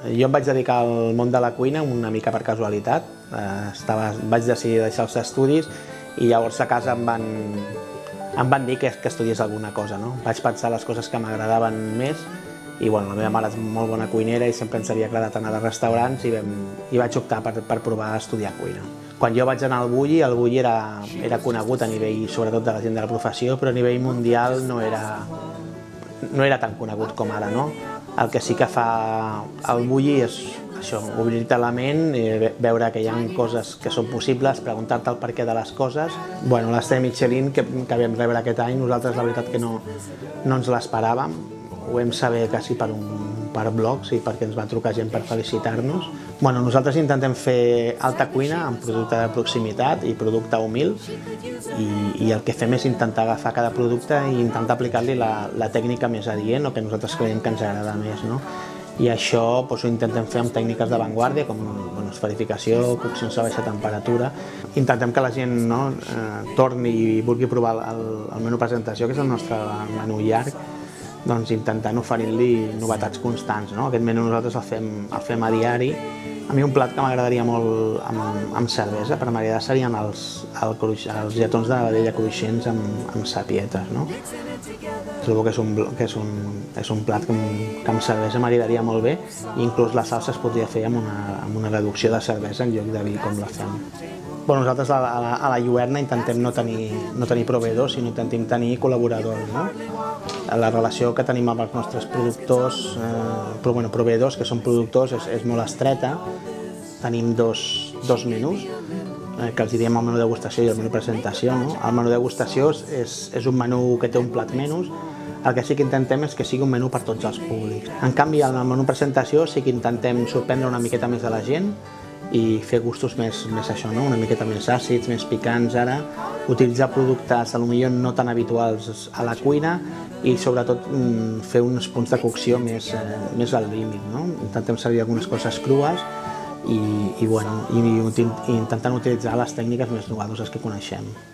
Jo em vaig dedicar al món de la cuina una mica per casualitat. Vaig decidir deixar els estudis i llavors a casa em van dir que estudiés alguna cosa. Vaig pensar les coses que m'agradaven més i la meva mare és molt bona cuinera i sempre ens havia agradat anar a restaurants i vaig optar per provar a estudiar cuina. Quan jo vaig anar al Bulli, el Bulli era conegut a nivell, sobretot de la gent de la professió, però a nivell mundial no era tan conegut com ara. El que sí que fa el Bulli és això, obrir-te la ment, veure que hi ha coses que són possibles, preguntar-te el perquè de les coses. L'estrella Michelin que vam rebre aquest any, nosaltres la veritat que no ens l'esperàvem. Ho vam saber quasi per blogs i perquè ens va trucar gent per felicitar-nos. Nosaltres intentem fer alta cuina amb producte de proximitat i producte humil i el que fem és intentar agafar cada producte i intentar aplicar-li la tècnica més adient o que nosaltres creiem que ens agrada més. I això ho intentem fer amb tècniques d'avantguàrdia com esferificació, coccions a baixa temperatura. Intentem que la gent torni i vulgui provar el menú presentació, que és el nostre menú llarg, intentant oferir-li novetats constants. Aquest menú nosaltres el fem a diari. A mi un plat que m'agradaria molt amb cervesa, per m'agradar, serien els lletons de vedella cruixents amb sapietes. Trobo que és un plat que amb cervesa m'agradaria molt bé i inclús la salsa es podria fer amb una reducció de cervesa en lloc de vi com la fem. Nosaltres a la Lluerna intentem no tenir proveïdors, sinó intentem tenir col·laboradors. La relació que tenim amb els nostres productors, proveïdors que són productors, és molt estreta. Tenim dos menús, que els diem el menú degustació i el menú presentació. El menú degustació és un menú que té un plat menys. El que sí que intentem és que sigui un menú per tots els públics. En canvi, en el menú presentació sí que intentem sorprendre una miqueta més a la gent i fer gustos més això, una miqueta més àcids, més picants ara, utilitzar productes potser no tan habituals a la cuina i sobretot fer uns punts de cocció més al límit. Intentem servir algunes coses crues i intentant utilitzar les tècniques més innovadores que coneixem.